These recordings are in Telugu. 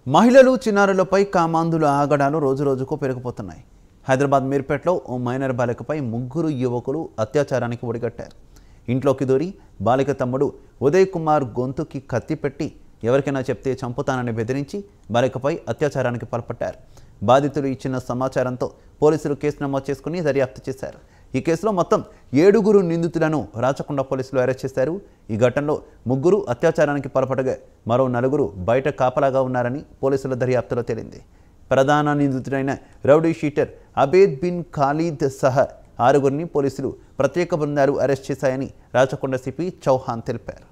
మహిళలు చిన్నారులపై కామాంధుల ఆగడాలు రోజురోజుకు పెరిగిపోతున్నాయి. హైదరాబాద్ మీర్పేటలో ఓ మైనర్ బాలికపై ముగ్గురు యువకులు అత్యాచారానికి ఒడిగట్టారు. ఇంట్లోకి దూరి బాలిక తమ్ముడు ఉదయ్ కుమార్ గొంతుకి కత్తి పెట్టి ఎవరికైనా చెప్తే చంపుతానని బెదిరించి బాలికపై అత్యాచారానికి పాల్పడ్డారు. బాధితులు ఇచ్చిన సమాచారంతో పోలీసులు కేసు నమోదు చేసుకుని దర్యాప్తు చేశారు. ఈ కేసులో మొత్తం 7 నిందితులను రాచకొండ పోలీసులు అరెస్ట్ చేశారు. ఈ ఘటనలో 3 అత్యాచారానికి పాల్పడగా మరో 4 బయట కాపలాగా ఉన్నారని పోలీసుల దర్యాప్తులో తేలింది. ప్రధాన నిందితుడైన రౌడీ షీటర్ అబేద్ బిన్ ఖాలిద్ సహా 6 పోలీసులు ప్రత్యేక బృందాలు అరెస్ట్ చేశాయని రాచకొండ సిపి చౌహాన్ తెలిపారు.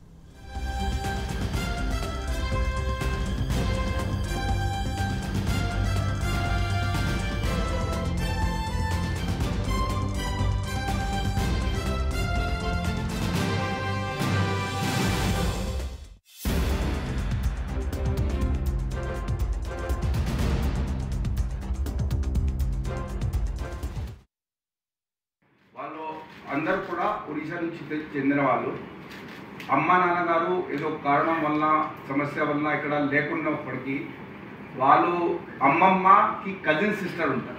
వాళ్ళు అందరూ కూడా ఒడిశా నుంచి చెందిన వాళ్ళు. అమ్మ నాన్నగారు ఏదో కారణం వల్ల సమస్య వల్ల ఇక్కడ లేకున్నప్పటికీ వాళ్ళు అమ్మమ్మకి కజిన్ సిస్టర్ ఉంటారు.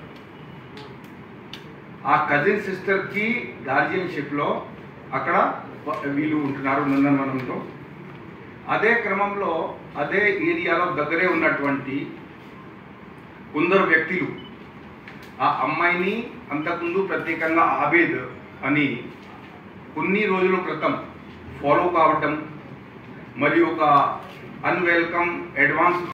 ఆ కజిన్ సిస్టర్కి గార్జియన్షిప్లో అక్కడ వీళ్ళు ఉంటున్నారు నందనవనంలో. అదే క్రమంలో అదే ఏరియాలో దగ్గరే ఉన్నటువంటి కొందరు వ్యక్తులు ఆ అమ్మాయిని అంతకుముందు ప్రత్యేకంగా ఆబేద్ అని కొన్ని రోజుల క్రితం ఫాలో కావటం మరియు ఒక అన్వెల్కమ్ అడ్వాన్స్